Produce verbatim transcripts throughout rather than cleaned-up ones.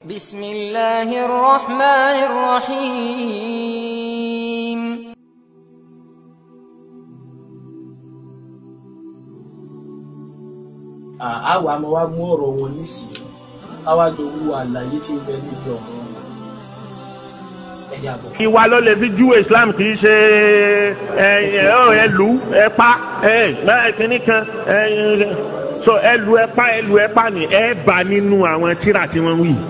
بسم الله الرحمن الرحيم. àwa máa wá mú ọ̀rọ̀ wọn nísìnyí káwá dowó àlàyé tí ń bẹ níbi ọ̀rọ̀ wọn ẹ̀yà bọ̀. ìwà ló lè fi júwe Islam kì í ṣe ẹlú ẹ̀pá kíní kan so ẹlú ẹ̀pá ẹlú ẹ̀pá ni ẹ bá nínú àwọn tírà tí wọ́n wí.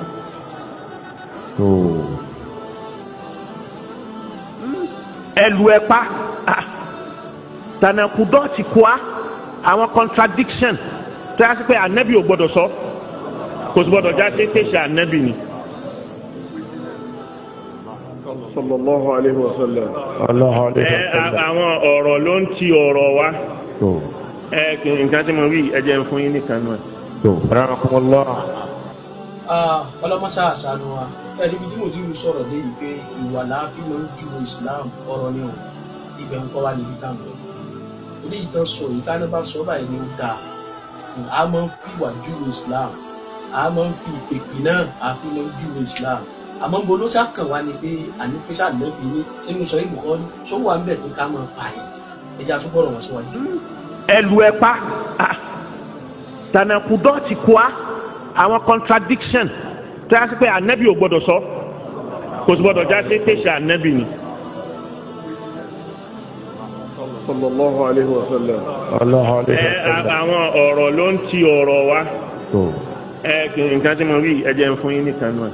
ẹlú ẹ̀pá tànàkùdọ́ ti kọ́ àwọn contradiction tó yà sí pé ànábì ò gbọ́dọ̀ sọ kò sì gbọ́dọ̀ já sí pèsè ànábì ni. sallallahu alaihi wa sallam. àwọn ọ̀rọ̀ ló ń ti ọ̀rọ̀ wa nǹkan tí mo wí ẹ̀jẹ̀ ń fún yín nìkan náà. ọlọ́mọṣá àṣàánú wa ẹ̀rí ibi tí mo ti sọ̀rọ̀ lé yìí pé ìwà láàfin ló ń ju Islam ọ̀rọ̀ ni ò ibẹ̀ ń kọ́ wa níbi tá à ń lọ. orí ìtàn sọ yìí ká ní bá sọ báyìí ni ó dáa a máa ń fi ìwà ju Islam a máa ń fi ìpèpè náà àfi ló ń ju Islam àmọ́ ń bo ló ṣàkàn wá ni pé ànífẹ́sà lẹ́bi ní sínú sọ ìbùkọ́ ní sọ wà ń bẹ̀ pé ká máa pààyàn ẹja tó gbọ́dọ̀ wọ́n síwájú. ẹlù ẹ̀pá tànàkùdọ́ ti kọ́ àwọn contradiction tó yà sí pé ànábì ò gbọ́dọ̀ sọ kò sì gbọ́dọ̀ já sí pèsè ànábì ni. sallallahu alaihi wa sallam. àwọn ọ̀rọ̀ ló ń ti ọ̀rọ̀ wa nǹkan tí mo wí ẹ̀jẹ̀ ń fún yín nìkan náà.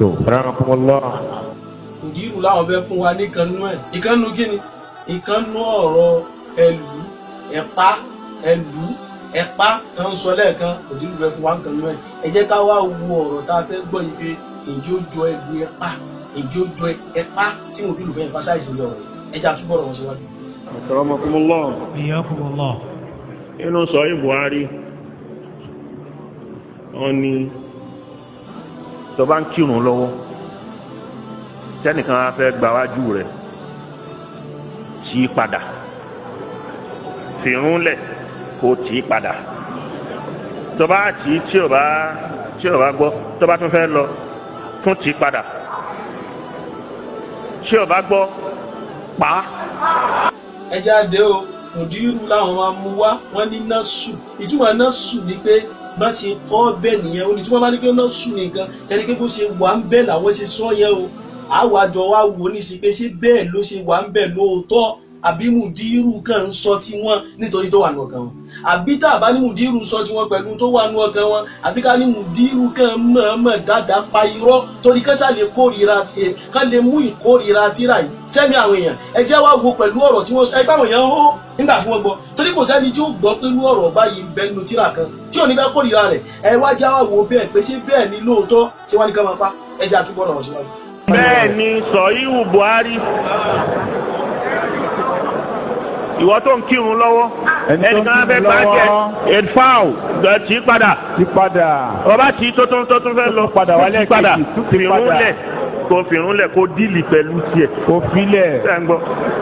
ǹdírù láwọn fẹ́ fún wa níkanú ẹ̀ ìkànnù kíni ìkànnù ọ̀rọ̀ ẹlù ẹ̀pá ẹlù ẹ̀pá kan sọ lẹ́ẹ̀kan ǹdírù fẹ́ fún wa níkanú ẹ̀ ẹ jẹ́ ká wá wo ọ̀rọ̀ tá a fẹ́ gbọ́ yìí pé ǹjẹ́ ó jọ ẹlù ẹ̀pá ǹjẹ́ ó jọ ẹ̀pá tí mo bí lù fẹ́ emphasize ní ọ̀rọ̀ yìí ẹ jẹ́ àtúbọ̀ ọ̀rọ̀ wọn síwájú. akramakumullah. Iyakumullah. inú sọ yìí Buhari wọn ni tó bá ń kírun lọ́wọ́ tẹ́nìkan á fẹ́ gba wájú rẹ̀ tì í padà fìrún lẹ̀ kó tì í padà tó bá tì í tí ò bá tí ò bá gbọ́ tó bá tún fẹ́ lọ tún tì í padà tí ò bá gbọ́ pa á. ẹ jáde o mùdírù làwọn máa mú wá wọn ní násù ìtumọ̀ násù ni pé bá ṣe kọ́ bẹ́ẹ̀ nìyẹn oní tí wọ́n bá ní pé náà sùn nìkan ẹni pé bó ṣe wà ń bẹ́ẹ̀ làwọn ṣe sọ yẹn o àwọn àjọ wa wò ní sí pé ṣé bẹ́ẹ̀ ló ṣe wà ń bẹ́ẹ̀ lóòótọ́ àbí mùdírù kan ń sọ tiwọn nítorí tó wà ní ọkàn wọn àbí tá a bá ní mùdírù sọ tiwọn pẹ̀lú tó wà ní ọkàn wọn àbí ká ní mùdírù kan mọ̀ọ́mọ̀ dáadáa pa irọ́ torí ká ṣáà lè kórìíra tiẹ̀ ká lè mú ìkórìíra tíra yìí sẹ́mi àwọn èèyàn ẹ jẹ́ wá wo pẹ̀lú ọ̀rọ̀ tí wọ́n sọ ẹgbẹ́ àwọn èèyàn hó nígbà tí wọ́n gbọ́ torí kò sẹ́ni tí ó gbọ́ pẹ̀lú ọ̀rọ̀ báyìí bẹnu tíra kan tí ò ní bẹ́ kórìíra rẹ̀ ẹ wá já wá wo bẹ́ẹ̀ pé ṣé bẹ́ẹ̀ ni lóòótọ́ tí wọ́n ní ká máa pa ẹ jẹ́ àtúbọ̀ ọ̀rọ̀ síwájú. bẹ́ẹ̀ ni sọ̀yíwù Buhari ìwọ tó ń kírun lọ́wọ́ ẹnìkan fẹ́ bá jẹ edfao tí padà ọba tí tó tó tó fẹ́ lọ padà wálé padà fìrún lẹ̀ kó fìrún lẹ̀ kó díìlì pẹ̀lú tiẹ̀ kó filẹ̀ ẹ̀ ń gbọ́.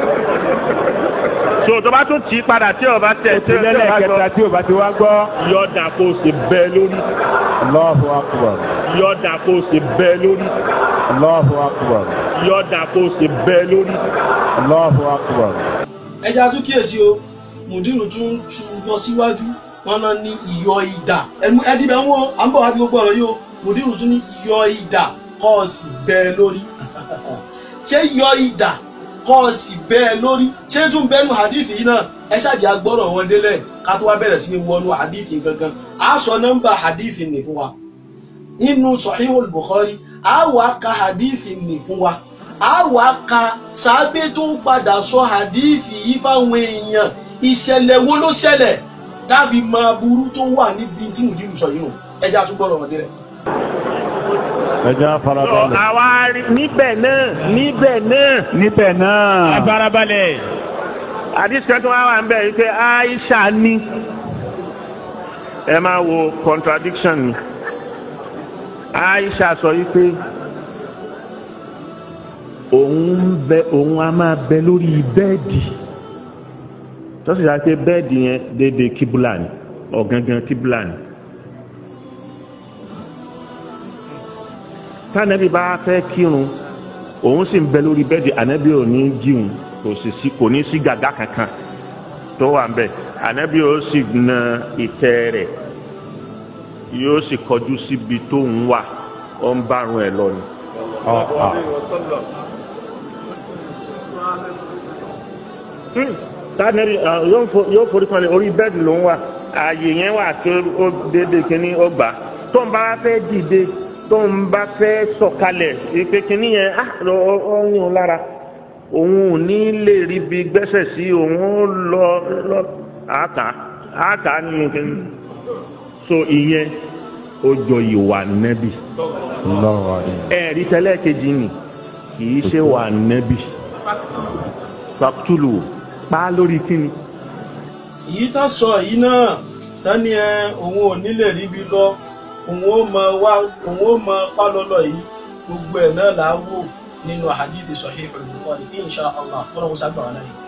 so tó bá tún tì í padà tí ọba tẹ̀ tí ọba gbọ́ tí ọba ti wá gbọ́ yọ̀dà kó o sì bẹ́ẹ̀ lórí. Allahu Akbar. yọ̀dà kó o sì bẹ́ẹ̀ lórí. Allahu Akbar. yọ̀dà kó o sì bẹ́ẹ̀ lórí. Allahu Akbar. ẹja tún kíyèsí o mùdírù tún tu lọ síwájú wọn náà ní ìyọ ìdà ẹdí bẹ wọn à ń bọ̀ wá bí gbogbo ọ̀rọ̀ yìí o mùdírù tún ní ìyọ ìdà kọ́ ọ sì bẹ́ẹ̀ lórí ṣé ìyọ ìdà kọ́ ọ sì bẹ́ẹ̀ lórí ṣé tún bẹ́ẹ̀nu hadithi yìí náà ẹ ṣáàjì agbọ́rọ̀ wọn délẹ̀ ká tó wá bẹ̀rẹ̀ sí ní wọnú hadithi gangan á sọ nọ́mbà hadithi nì fún wa nínú Sahihul Bukhari á wàá ka hadithi nì fún wa a wá ka sábẹ́ tó ń padà sọ hadithi yìí fáwọn èèyàn ìṣẹ̀lẹ̀ wo ló ṣẹlẹ̀ dáfi máa burú tó wà níbi tí mo dìrù sọ yìí nù ẹja àtúgbọ̀rọ̀ wọn délẹ̀. ẹja farabalẹ̀. àwa níbẹ̀ náà níbẹ̀ náà níbẹ̀ náà. abarabalẹ̀. àdìsí kan tó wá wà ń bẹ̀ yìí pé Aisha ní ẹ máa wo contradiction ni Aisha sọ yìí pé òun bẹ òun a máa bẹ lórí bẹ́ẹ̀dì tó sì yà pé bẹ́ẹ̀dì yẹn déédéé kíbúlà ni ọ̀gangan kíbúlà ni tánàbí bá fẹ́ kírun òun sì ń bẹ lórí bẹ́ẹ̀dì ànábì ò ní jíun kò sì sí kò ní sí gàgá kankan tó wà ń bẹ ànábì ó sì na ìtẹ́ rẹ̀ yóò sì kọjú síbi tó ń wà ó ń bárun ẹ̀ lọ ni. tánàbí yóò forí kan lé orí bẹ́ẹ̀dì ló ń wà ààyè yẹn wà tó ó déédéé kínní ó gbà tó ń bá fẹ́ dìde tó ń bá fẹ́ sọ̀kalẹ̀ ìpè kínní yẹn á lọ ọ ń yún lára òun ò ní lè rí bí gbẹ́sẹ̀ sí òun ó lọ lọ àtà àtà ní kínní so ìyẹn ó jọ ìwà nẹ́bì ẹ̀rí tẹ́lẹ̀ kejì ni kì í ṣe wà nẹ́bì fàkútùlù pa lórí kínní. èyí tá sọ yìí náà tani ẹ òun ò nílè ríbi lọ òun ó mọ wá òun ó mọ pálọlọ yìí gbogbo ẹ náà là á wò nínú àhàdíìsì Sahih al-Bukhari insha Allah kọ́nà wọn sábà wọn lẹ́yìn.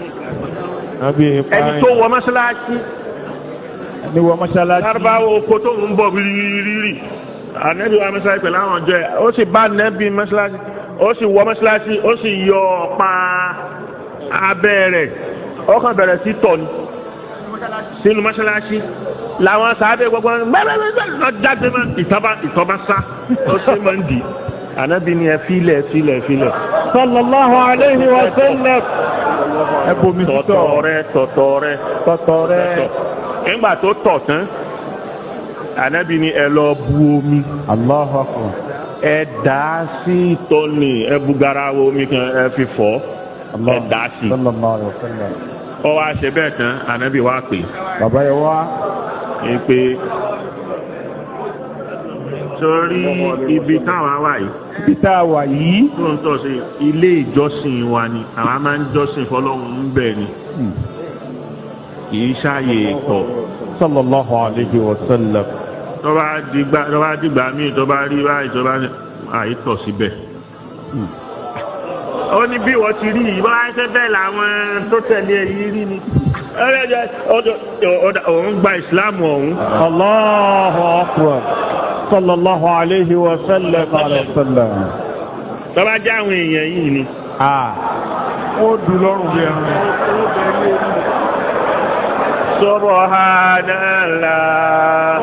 ẹni tó wọ mọ́ṣáláṣí ẹni wọ mọ́ṣáláṣí lárúbáwò oko tó ń bọ̀ rírì ànẹ́bí wa mọ́ṣáláṣí pẹ̀lú àwọn ọjọ́ ẹ̀ ó sì bá ànẹ́bí mọ́ṣáláṣí ó sì wọ mọ́ṣáláṣí ó sì yọ ọ̀pá abẹ́ rẹ̀ ó kàn bẹ̀rẹ̀ sí tọ̀ ni sínú mọ́ṣáláṣí làwọn sábẹ́ gbogbo gbẹ́gbẹ́gbẹ́ lọ jáde mọ́ ìtọ́ba ìtọ́ba sá ó sì máa ń dì ànábì ni ẹ filẹ̀ filẹ̀ filẹ̀. sallallahu alayhi wa sallam. ẹ bomi títọ̀ tọ̀tọ̀ rẹ tọ̀tọ̀ rẹ tọ̀tọ̀ rẹ. nígbà tó tọ̀ tán ànábì ni ẹ lọ bu omi. Allahu akbar. ẹ dà á sí ìtọ́ni ẹ bu garawa omi kan ẹ fi fọ̀ ẹ dà á sí. sallallahu alayhi wa sallam. ọ wá ṣe bẹ́ẹ̀ tán ànábì wá pè. bàbá yẹn wá. é pé sórí ibi táwa wà yìí. ibi tá a wà yìí. tó ń tọ́ sí ilé ìjọsìn wa ni àwa máa ń jọ́sìn fọlọ́run ń bẹ̀ ni kì í ṣàyè ìtọ̀. sallallahu alayhi wa sallam. tó bá dìgbà tó bá dìgbà míì tó bá rí báyìí tó bá àìtọ̀ síbẹ̀. ó ní bí wọ́n ti rí yìí bá ṣe bẹ́ẹ̀ làwọn tó tẹ̀lé yìí rí ni. òun gba ìsìláàmù ọ̀hún. Allahu akbar. sallallahu alayhi wa sallam. tó bá jẹ́ àwọn èèyàn yìí ni. ó dùn lọ́rùn bí ẹran. Subhanallah.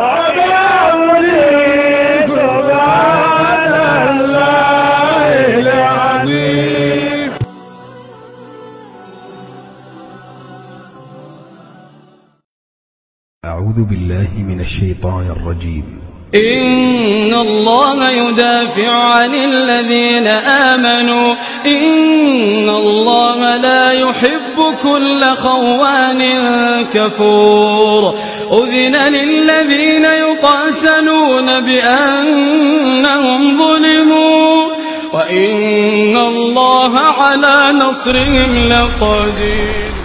أعوذ بالله من الشيطان الرجيم. إن الله يدافع عن الذين آمنوا إن الله لا يحب كل خوان كفور أذن للذين يقاتلون بأنهم ظلموا وإن الله على نصرهم لقدير.